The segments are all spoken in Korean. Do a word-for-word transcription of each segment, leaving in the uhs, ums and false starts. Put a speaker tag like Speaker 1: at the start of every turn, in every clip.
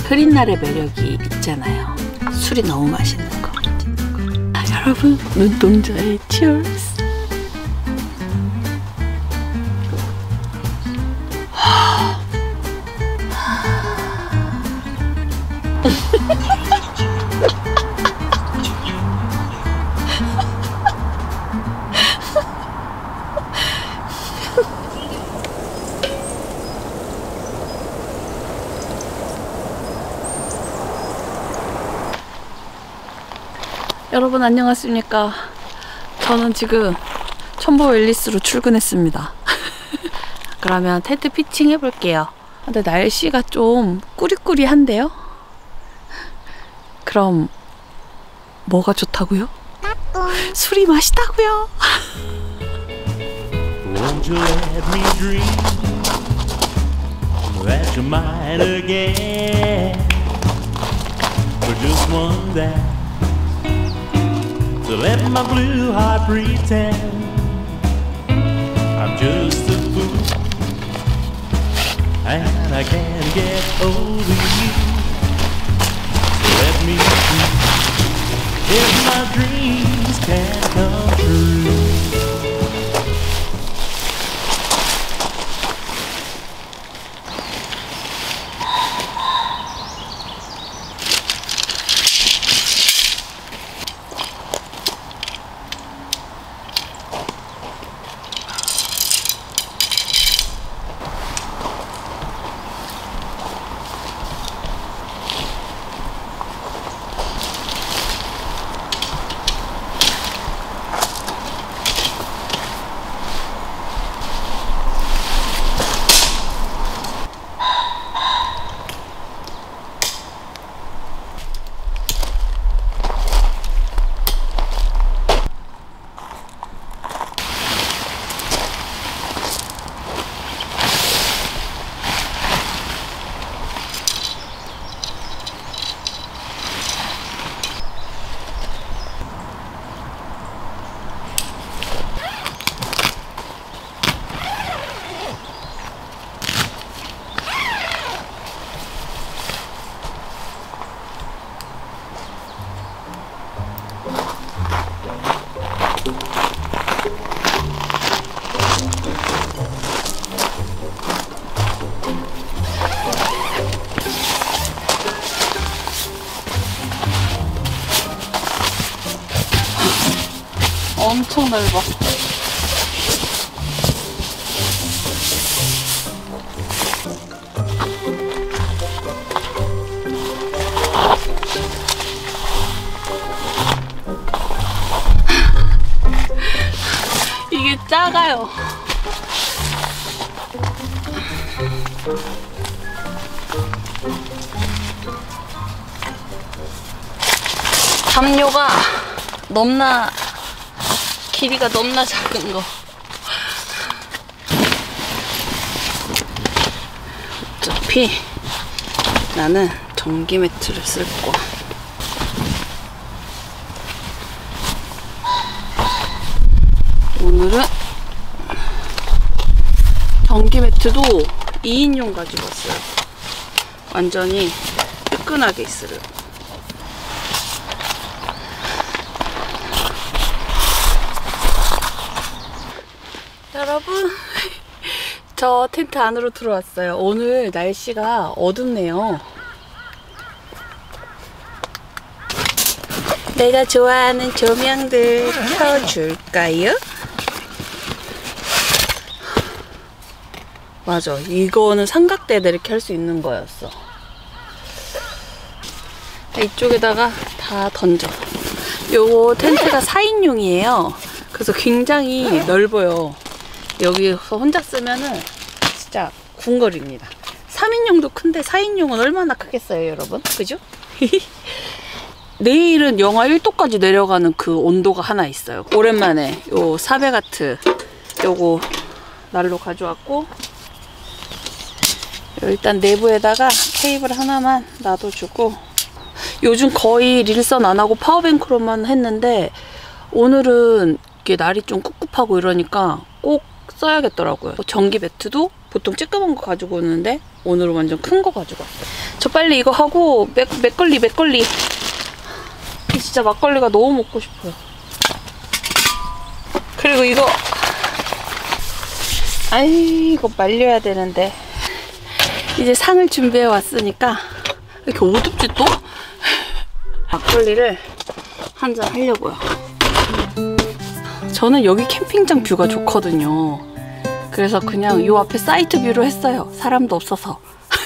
Speaker 1: 흐린 날의 매력이 있잖아요. 술이 너무 맛있는 거. 아, 여러분, 눈동자에 치얼스. 여러분 안녕하십니까. 저는 지금 첨보 웰리스로 출근했습니다. 그러면 텐트 피칭 해볼게요. 근데 날씨가 좀 꾸리꾸리한데요? 그럼 뭐가 좋다고요? 술이 맛있다고요? Won't you let me dream that you're mine again for just one day. So let my blue heart pretend I'm just a fool and I can't get over you. So let me see if my dreams can come true. 엄청 넓어. 이게 작아요. 담요가 넘나 길이가 넘나 작은 거. 어차피 나는 전기 매트를 쓸 거야. 오늘은 전기 매트도 이 인용 가지고 왔어요. 완전히 뜨끈하게 있으려고. 여러분, 저 텐트 안으로 들어왔어요. 오늘 날씨가 어둡네요. 내가 좋아하는 조명들 켜줄까요? 맞아, 이거는 삼각대에다 이렇게 할 수 있는 거였어. 이쪽에다가 다 던져. 요거 텐트가 사 인용이에요 그래서 굉장히 넓어요. 여기서 혼자 쓰면은 진짜 궁궐입니다. 삼 인용도 큰데 사 인용은 얼마나 크겠어요, 여러분? 그죠? 내일은 영하 일 도까지 내려가는 그 온도가 하나 있어요. 오랜만에 요 사베가트 요거 날로 가져왔고, 일단 내부에다가 케이블 하나만 놔둬주고, 요즘 거의 릴선 안 하고 파워뱅크로만 했는데 오늘은 이게 날이 좀 꿉꿉하고 이러니까 꼭 써야겠더라고요. 전기 매트도 보통 쬐끄만 거 가지고 오는데 오늘은 완전 큰 거 가지고 왔어요. 저 빨리 이거 하고 맥, 맥걸리 맥걸리 진짜 막걸리가 너무 먹고 싶어요. 그리고 이거 아이 이거 말려야 되는데 이제 상을 준비해 왔으니까 이렇게 어둡지 또? 막걸리를 한잔 하려고요. 저는 여기 캠핑장 뷰가 좋거든요. 그래서 그냥 이 앞에 사이트 뷰로 했어요. 사람도 없어서.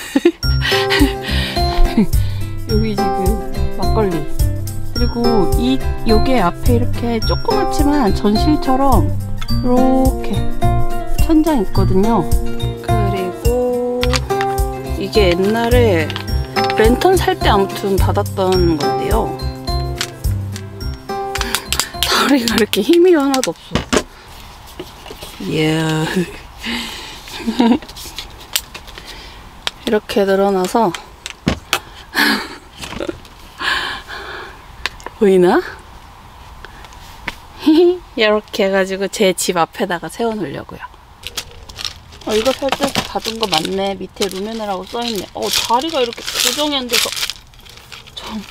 Speaker 1: 여기 지금 막걸리. 그리고 이 여기 앞에 이렇게 조그맣지만 전실처럼 이렇게 천장 있거든요. 그리고 이게 옛날에 랜턴 살 때 아무튼 받았던 건데요. 다리가 이렇게 힘이 하나도 없어. 이야. 이렇게 늘어나서 보이나? 이렇게 해가지고 제 집 앞에다가 세워놓으려고요. 어, 이거 살짝 받은 거 맞네. 밑에 루메네라고 써있네. 어, 다리가 이렇게 고정이 안 돼서. 참.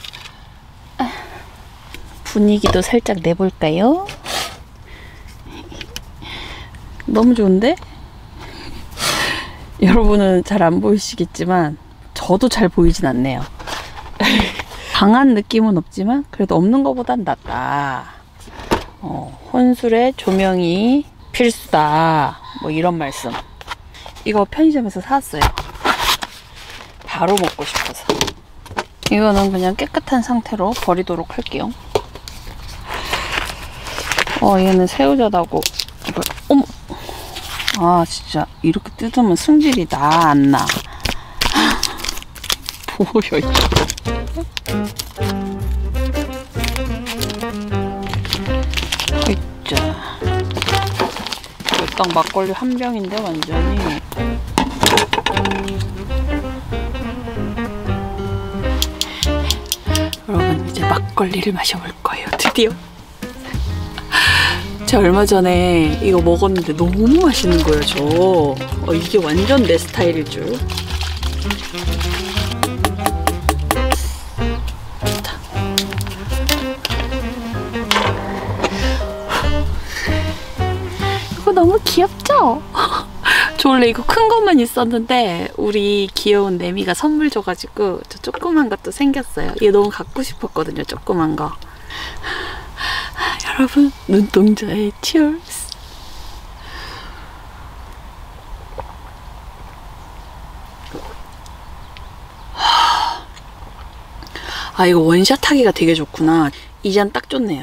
Speaker 1: 분위기도 살짝 내볼까요? 너무 좋은데? 여러분은 잘 안 보이시겠지만 저도 잘 보이진 않네요. 강한 느낌은 없지만 그래도 없는 것보단 낫다. 어, 혼술에 조명이 필수다. 뭐 이런 말씀. 이거 편의점에서 사왔어요. 바로 먹고 싶어서. 이거는 그냥 깨끗한 상태로 버리도록 할게요. 어, 얘는 새우젓하고 이거 어머. 아, 진짜 이렇게 뜯으면 승질이 나 안 나? 뭐야 이거. 있자. 이거 딱 막걸리 한 병인데 완전히. 여러분 이제 막걸리를 마셔볼 거예요. 드디어. 제가 얼마 전에 이거 먹었는데 너무 맛있는 거예요, 저. 어, 이게 완전 내 스타일일 줄. 좋다. 이거 너무 귀엽죠? 저 원래 이거 큰 것만 있었는데 우리 귀여운 내미가 선물 줘가지고 저 조그만 것도 생겼어요. 이게 너무 갖고 싶었거든요, 조그만 거. 여러분, 눈동자에 치얼스. 아, 이거 원샷 하기가 되게 좋구나. 이 잔 딱 좋네요.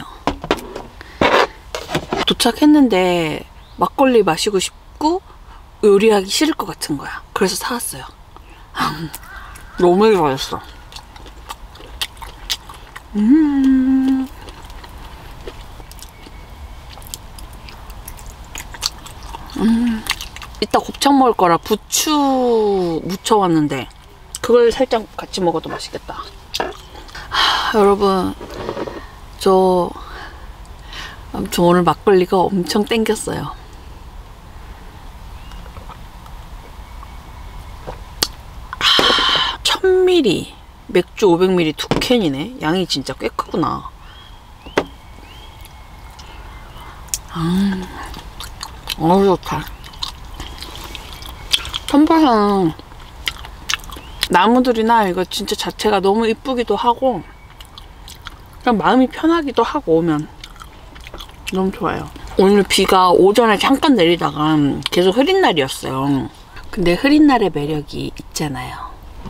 Speaker 1: 도착했는데 막걸리 마시고 싶고 요리하기 싫을 것 같은 거야. 그래서 사왔어요. 너무 맛있어. 음. 음. 이따 곱창 먹을 거라 부추 묻혀왔는데 그걸 살짝 같이 먹어도 맛있겠다. 하, 여러분, 저 아무튼 오늘 막걸리가 엄청 땡겼어요. 천 밀리리터 맥주 오백 밀리리터 두 캔이네. 양이 진짜 꽤 크구나. 음. 어우 좋다. 천파산 나무들이나 이거 진짜 자체가 너무 이쁘기도 하고 그냥 마음이 편하기도 하고 오면 너무 좋아요. 오늘 비가 오전에 잠깐 내리다가 계속 흐린 날이었어요. 근데 흐린 날의 매력이 있잖아요.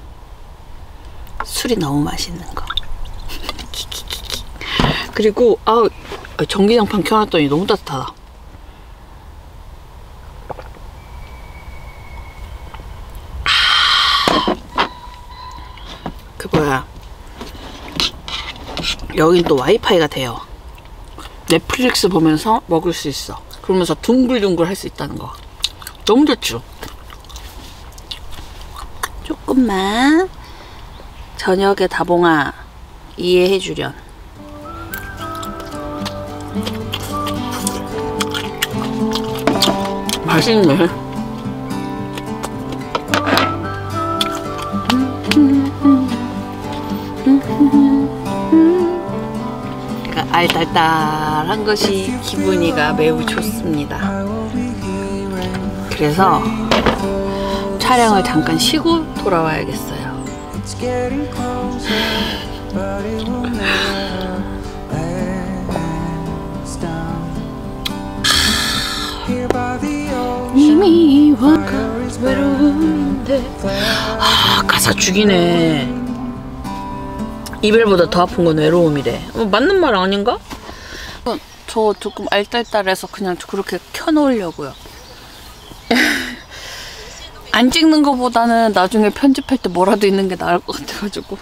Speaker 1: 술이 너무 맛있는 거. 그리고 아 전기장판 켜놨더니 너무 따뜻하다. 그 뭐야, 여긴 또 와이파이가 돼요. 넷플릭스 보면서 먹을 수 있어. 그러면서 둥글둥글 할 수 있다는 거 너무 좋죠. 조금만 저녁에 다봉아 이해해 주련. 맛있네. 그러니까 알딸딸한 것이 기분이가 매우 좋습니다. 그래서 촬영을 잠깐 쉬고 돌아와야겠어요. 이미 와가 외로운데. 아, 가사 죽이네. 이별보다 더 아픈 건 외로움이래. 어, 맞는 말 아닌가? 어, 저 조금 알딸딸해서 그냥 그렇게 켜놓으려고요. 안 찍는 것보다는 나중에 편집할 때 뭐라도 있는 게 나을 것 같아가지고.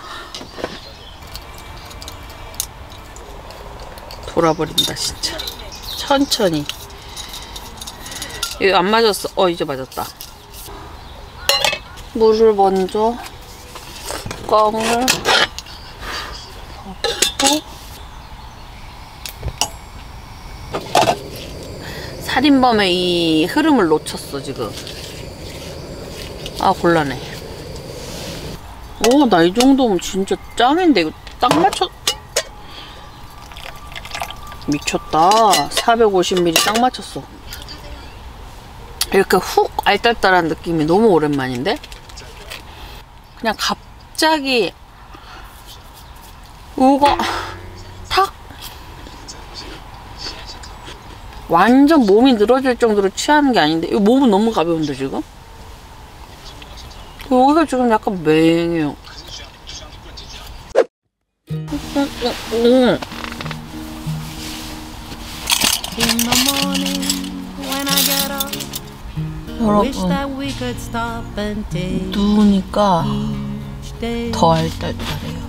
Speaker 1: 돌아버린다 진짜. 천천히. 이거 안 맞았어. 어, 이제 맞았다. 물을 먼저 뚜껑을 덮고 살인범의 이 흐름을 놓쳤어 지금. 아, 곤란해. 오, 나 이 정도면 진짜 짱인데. 이거 딱 맞춰. 미쳤다. 사백오십 밀리리터 딱 맞췄어. 이렇게 훅 알딸딸한 느낌이 너무 오랜만인데? 그냥 갑자기 우거 탁 완전 몸이 늘어질 정도로 취하는 게 아닌데. 이거 몸은 너무 가벼운데 지금? 여기가 지금 약간 맹해요. 여러분, 누우니까 더 알딸딸해요.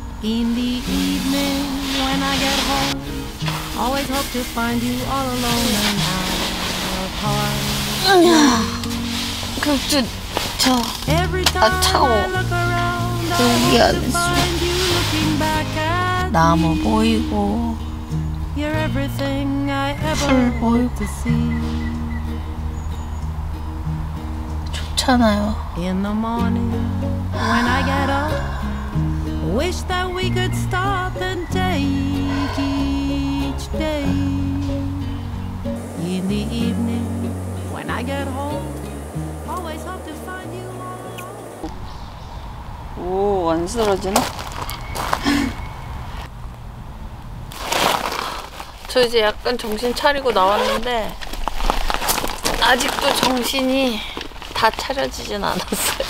Speaker 1: 그저 저, 아, 차워. 여기 안에서 나무 보이고 풀 보이고 좋잖아요. In the morning when I get up, wish that we could stop and take each day. In the evening when I get home, always hope to find you all alone. 오, 안 쓰러지나? 저 이제 약간 정신 차리고 나왔는데 아직도 정신이 다 차려지진 않았어요.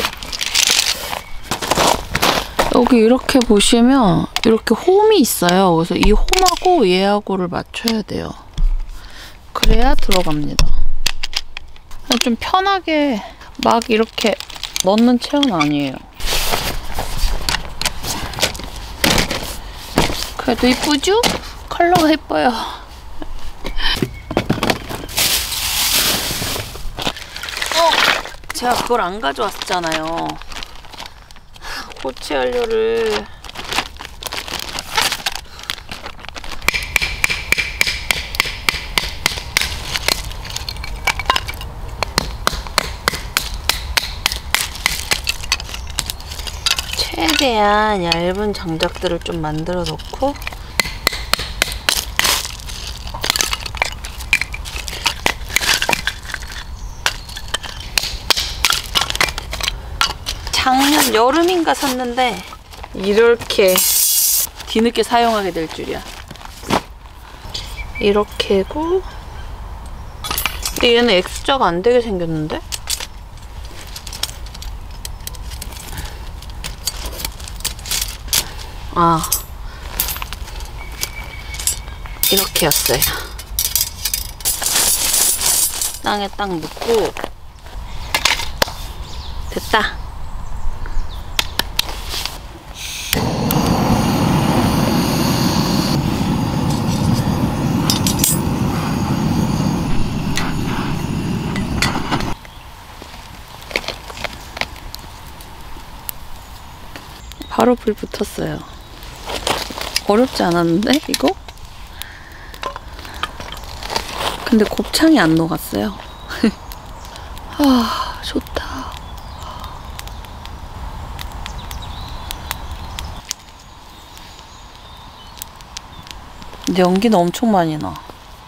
Speaker 1: 여기 이렇게 보시면 이렇게 홈이 있어요. 그래서 이 홈하고 얘하고를 맞춰야 돼요. 그래야 들어갑니다. 좀 편하게 막 이렇게 넣는 체형은 아니에요. 그래도 이쁘죠? 컬러가 예뻐요. 어, 제가 그걸 안 가져왔잖아요. 고체 연료를. 최대한 얇은 장작들을 좀 만들어 놓고 작년 여름인가 샀는데 이렇게 뒤늦게 사용하게 될 줄이야. 이렇게고. 근데 얘는 X자가 안 되게 생겼는데? 아, 이렇게였어요. 땅에 딱 묻고. 됐다. 바로 불 붙었어요. 어렵지 않았는데 이거? 근데 곱창이 안 녹았어요. 아, 좋다. 근데 연기는 엄청 많이 나.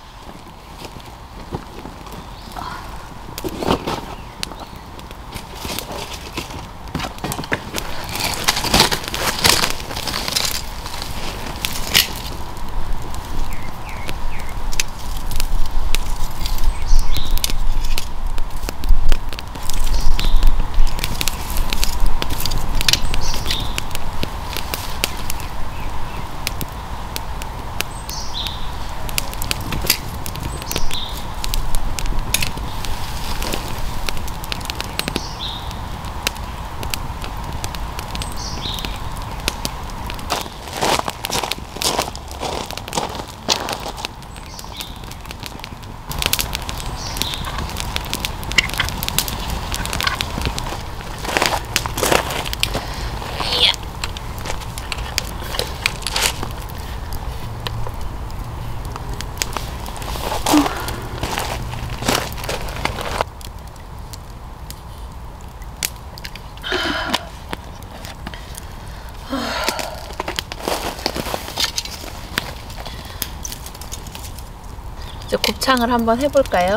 Speaker 1: 이제 곱창을 한번 해볼까요?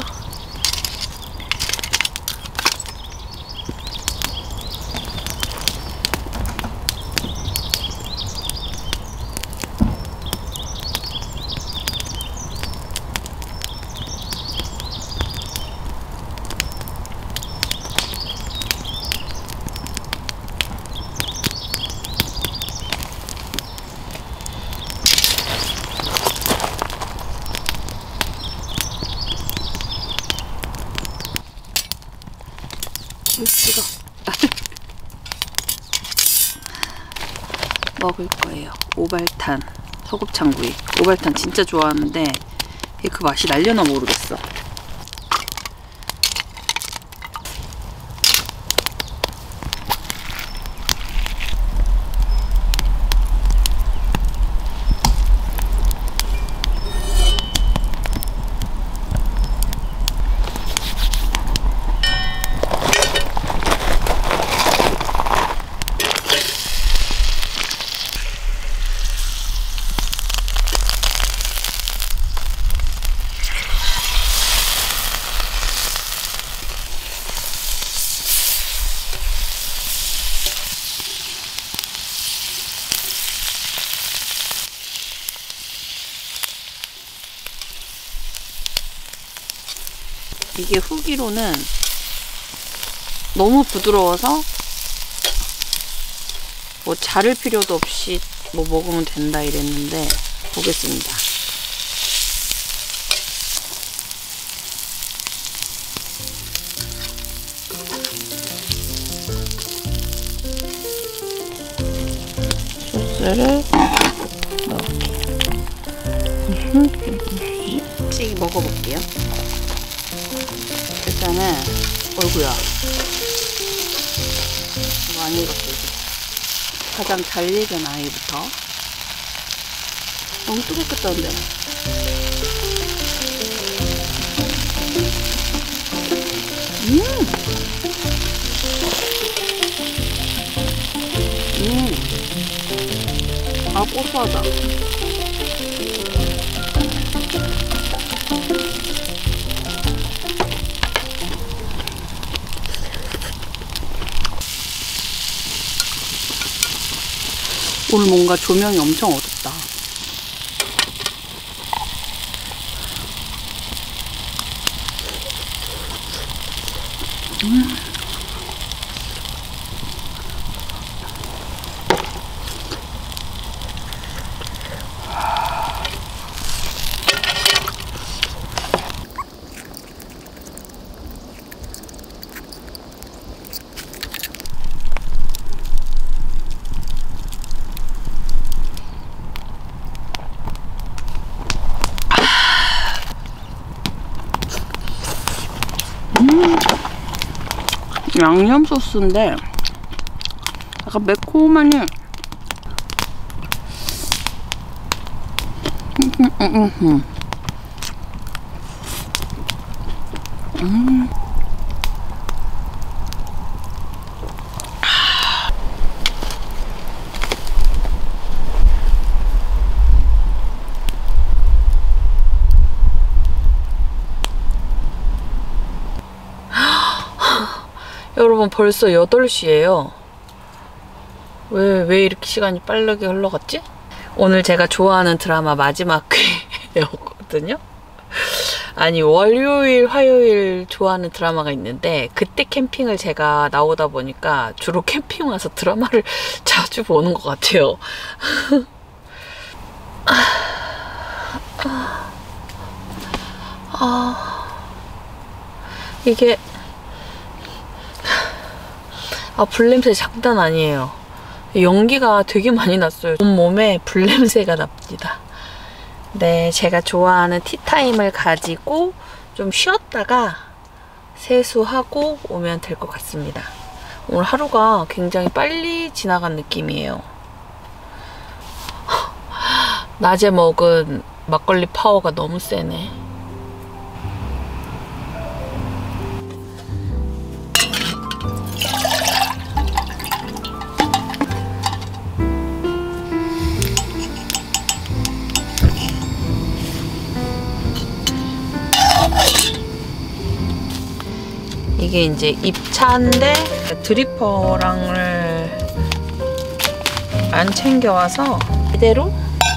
Speaker 1: 찍어 먹을 거예요. 오발탄 소곱창구이. 오발탄 진짜 좋아하는데 그 맛이 날려나 모르겠어. 이게 후기로는 너무 부드러워서 뭐 자를 필요도 없이 뭐 먹으면 된다 이랬는데 보겠습니다. 소스를 넣을게요. 씩 먹어볼게요. 일단은 어이구야 많이 익었어. 이제 가장 잘 익은 아이부터. 너무 뜨겁겠다는데. 음! 음! 아, 고소하다. 오늘 뭔가 조명이 엄청 어둡다. 음. 음, 양념 소스인데 약간 매콤하니 음, 음, 음, 음. 음. 여러분 벌써 여덟 시예요. 왜, 왜 이렇게 시간이 빠르게 흘러갔지? 오늘 제가 좋아하는 드라마 마지막 회였거든요. 아니 월요일 화요일 좋아하는 드라마가 있는데 그때 캠핑을 제가 나오다 보니까 주로 캠핑 와서 드라마를 자주 보는 것 같아요. 아, 아, 이게 아 불냄새 장난 아니에요. 연기가 되게 많이 났어요. 온몸에 불냄새가 납니다. 네, 제가 좋아하는 티타임을 가지고 좀 쉬었다가 세수하고 오면 될 것 같습니다. 오늘 하루가 굉장히 빨리 지나간 느낌이에요. 낮에 먹은 막걸리 파워가 너무 세네. 이게 이제 입차인데 드리퍼랑을 안 챙겨와서 이대로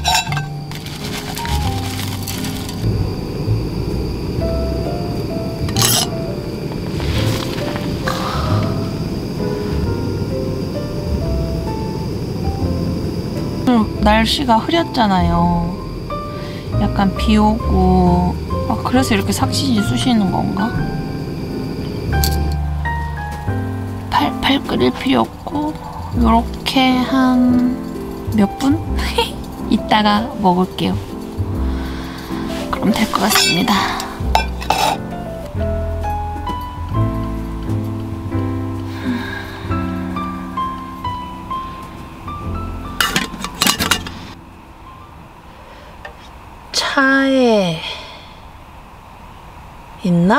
Speaker 1: 날씨가 흐렸잖아요. 약간 비 오고 아, 그래서 이렇게 삭신이 쑤시는 건가? 팔팔 끓일 필요 없고 요렇게 한 몇 분? 이따가 먹을게요. 그럼 될 것 같습니다. 차에 있나?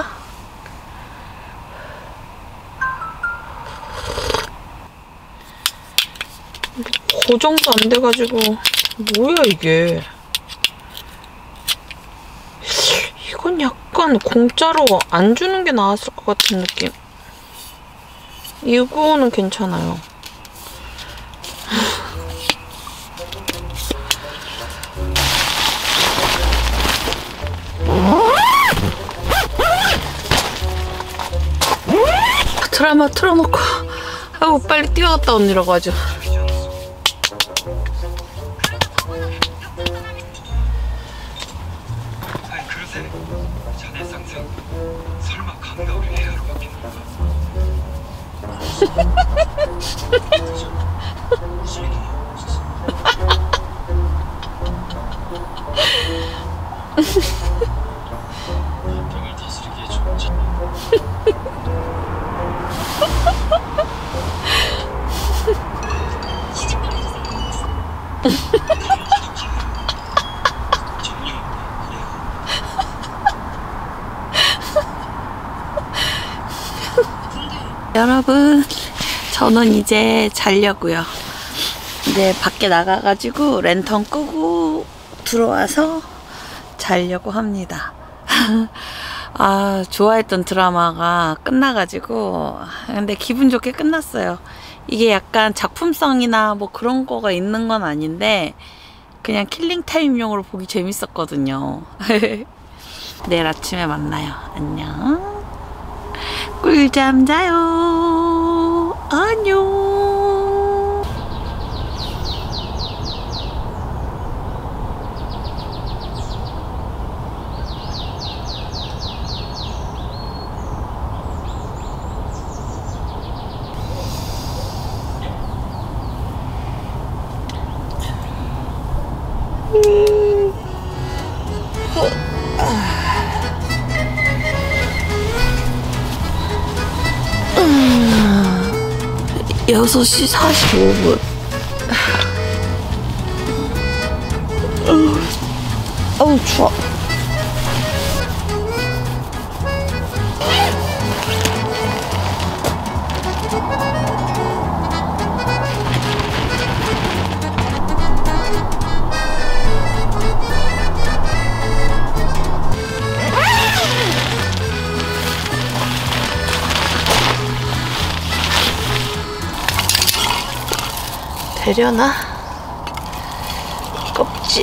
Speaker 1: 고정도 안 돼가지고 뭐야 이게. 이건 약간 공짜로 안 주는 게 나았을 것 같은 느낌. 이거는 괜찮아요. 드라마 틀어놓고 하고 빨리 뛰어갔다 온이라고 하죠.
Speaker 2: 아니 그러세 자네 상승 설마 강가 우리 레아로 바뀌는 건가? 병을 다스리기에 좀
Speaker 1: 여러분, 저는 이제 자려고요. 이제 밖에 나가가지고 랜턴 끄고 들어와서 자려고 합니다. 아, 좋아했던 드라마가 끝나가지고 근데 기분 좋게 끝났어요. 이게 약간 작품성이나 뭐 그런 거가 있는 건 아닌데 그냥 킬링타임용으로 보기 재밌었거든요. 내일 아침에 만나요. 안녕. 꿀잠 자요. 안녕. 여섯 시 사십오 분. 어우, 추워. 되려나? 껍질.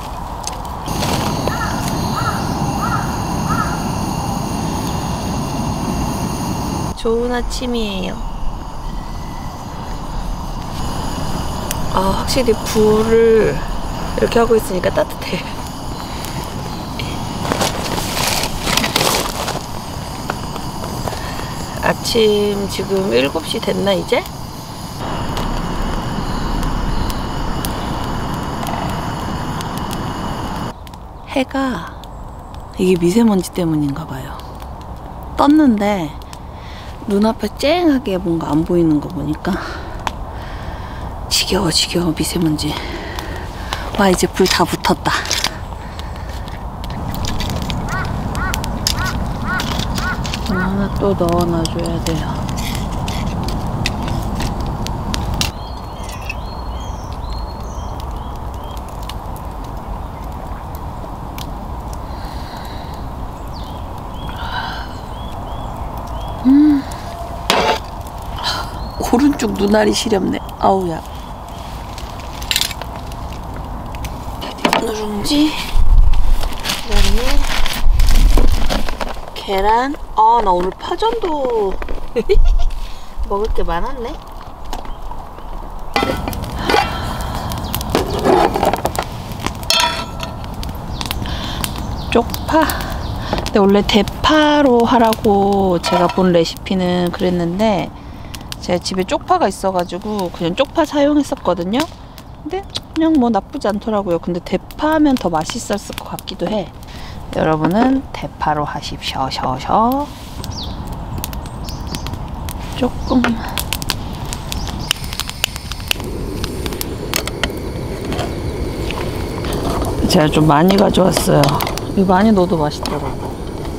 Speaker 1: 좋은 아침이에요. 아, 확실히 불을 이렇게 하고 있으니까 따뜻해. 아침 지금 일곱 시 됐나 이제? 해가 이게 미세먼지 때문인가 봐요. 떴는데 눈앞에 쨍하게 뭔가 안 보이는 거 보니까 지겨워 지겨워 미세먼지. 와, 이제 불 다 붙었다. 하나 또 넣어놔줘야 돼요. 음, 오른쪽 눈알이 시렵네. 아우야. 누룽지, 그다음에 계란. 아, 나 오늘 파전도 먹을 게 많았네. 쪽파. 근데 원래 대파로 하라고 제가 본 레시피는 그랬는데 제가 집에 쪽파가 있어가지고 그냥 쪽파 사용했었거든요. 근데 그냥 뭐 나쁘지 않더라고요. 근데 대파하면 더 맛있었을 것 같기도 해. 여러분은 대파로 하십시오. 셔셔. 조금. 제가 좀 많이 가져왔어요. 이거 많이 넣어도 맛있더라고.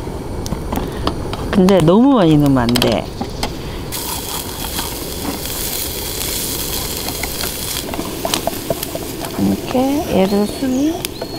Speaker 1: 근데 너무 많이 넣으면 안 돼. 이렇게 얘를 수위.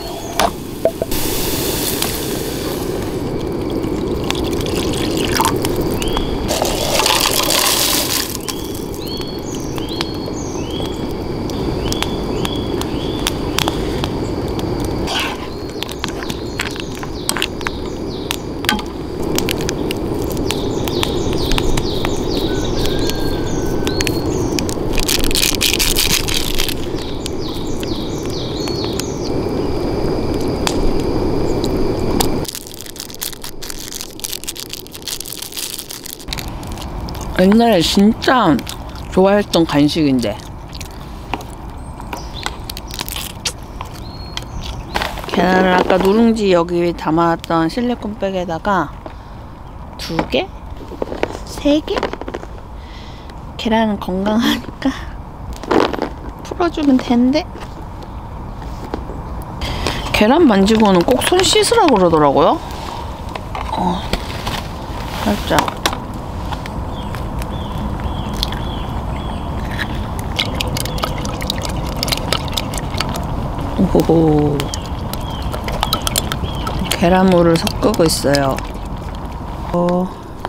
Speaker 1: 옛날에 진짜 좋아했던 간식인데. 계란을 아까 누룽지 여기 담아왔던 실리콘백에다가 두 개? 세 개? 계란은 건강하니까 풀어주면 되는데. 계란 만지고는 꼭 손 씻으라고 그러더라고요. 어, 살짝. 오호호. 계란물을 섞고 있어요. 어.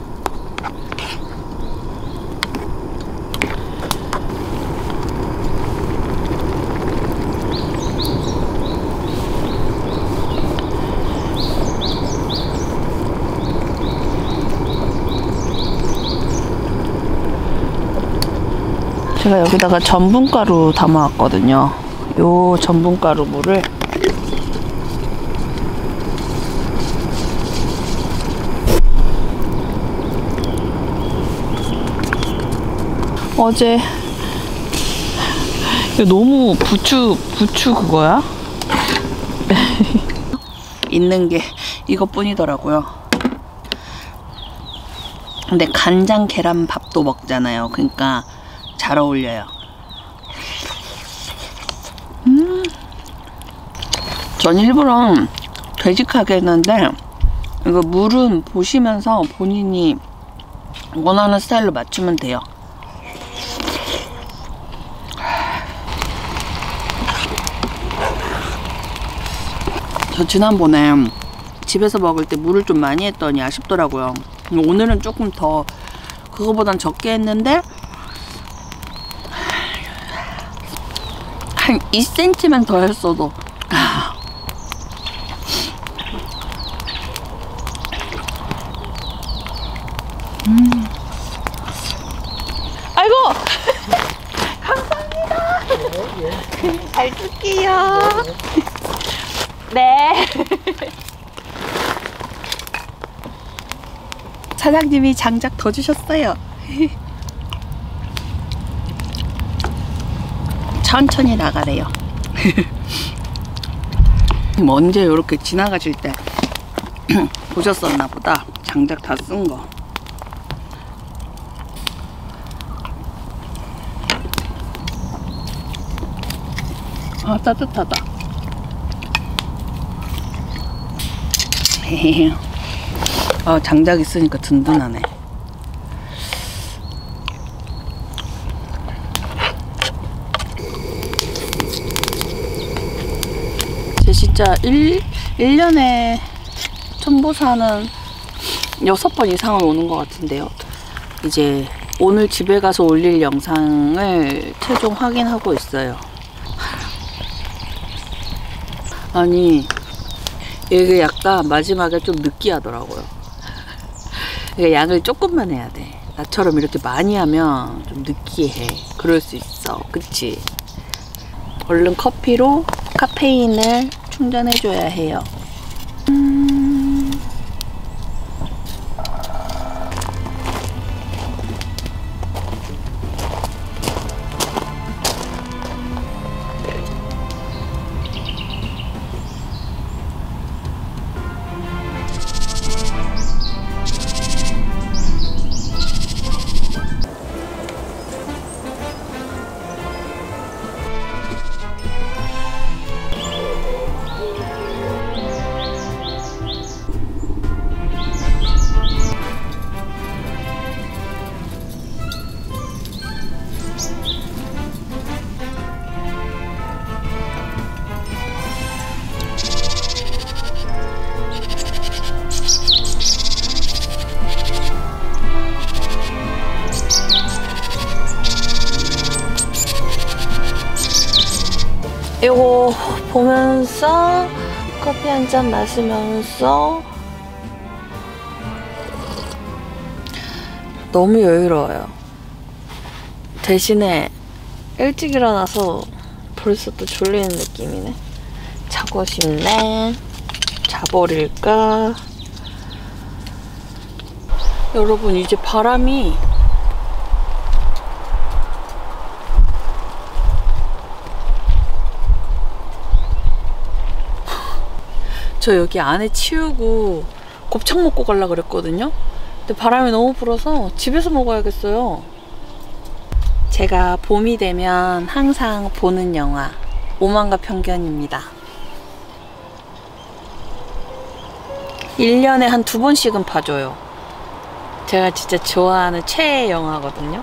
Speaker 1: 제가 여기다가 전분가루 담아왔거든요. 요 전분가루 물을 어제 이거 너무 부추 부추 그거야? 있는 게 이것뿐이더라고요. 근데 간장 계란밥도 먹잖아요. 그러니까 잘 어울려요. 음, 전 일부러 되직하게 했는데 이거 물은 보시면서 본인이 원하는 스타일로 맞추면 돼요. 저 지난번에 집에서 먹을 때 물을 좀 많이 했더니 아쉽더라고요. 오늘은 조금 더 그거보단 적게 했는데 한 이 센티미터만 더 했어도 아. 음. 아이고 감사합니다. 잘 쓸게요. 네. 사장님이 장작 더 주셨어요. 천천히 나가래요. 언제 이렇게 지나가실 때 보셨었나 보다. 장작 다 쓴 거. 아, 따뜻하다. 아, 장작 있으니까 든든하네. 제 진짜 일, 일 년에 촌보사는 여섯 번 이상은 오는 것 같은데요. 이제 오늘 집에 가서 올릴 영상을 최종 확인하고 있어요. 아니 이게 약간 마지막에 좀 느끼하더라고요. 그러니까 양을 조금만 해야 돼. 나처럼 이렇게 많이 하면 좀 느끼해. 그럴 수 있어. 그치? 얼른 커피로 카페인을 충전해줘야 해요. 음... 이거 보면서 커피 한 잔 마시면서 너무 여유로워요. 대신에 일찍 일어나서 벌써 또 졸리는 느낌이네. 자고 싶네. 자버릴까? 여러분 이제 바람이 저 여기 안에 치우고 곱창 먹고 가려고 그랬거든요. 근데 바람이 너무 불어서 집에서 먹어야겠어요. 제가 봄이 되면 항상 보는 영화 오만과 편견입니다. 일 년에 한 두 번씩은 봐줘요. 제가 진짜 좋아하는 최애 영화거든요.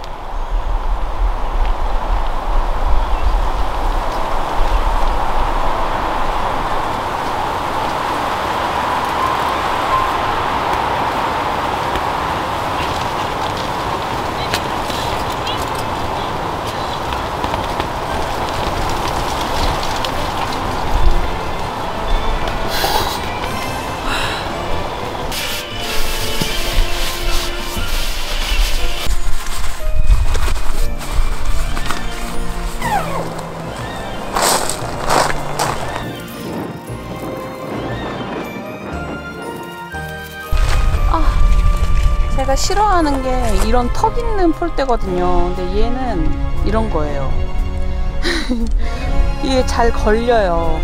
Speaker 1: 제가 싫어하는 게 이런 턱 있는 폴대거든요. 근데 얘는 이런 거예요. 이게 잘 걸려요.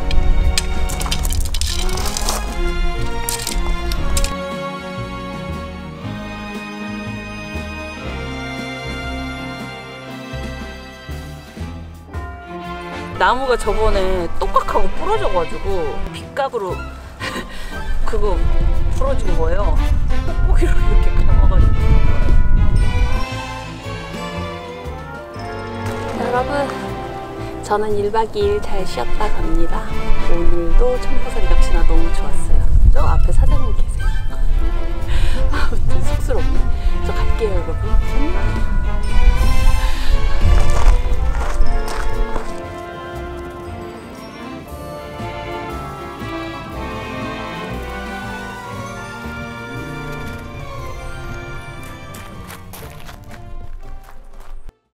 Speaker 1: 나무가 저번에 똑딱하고 부러져가지고 빗각으로 그거 부러진 거예요. 뽁뽁이로 이렇게 감아가지고. 여러분, 저는 일박 이일 잘 쉬었다 갑니다. 오늘도 청포산 역시나 너무 좋았어요. 저 앞에 사장님 계세요. 아무튼 쑥스럽네. 저 갈게요, 여러분. 안녕.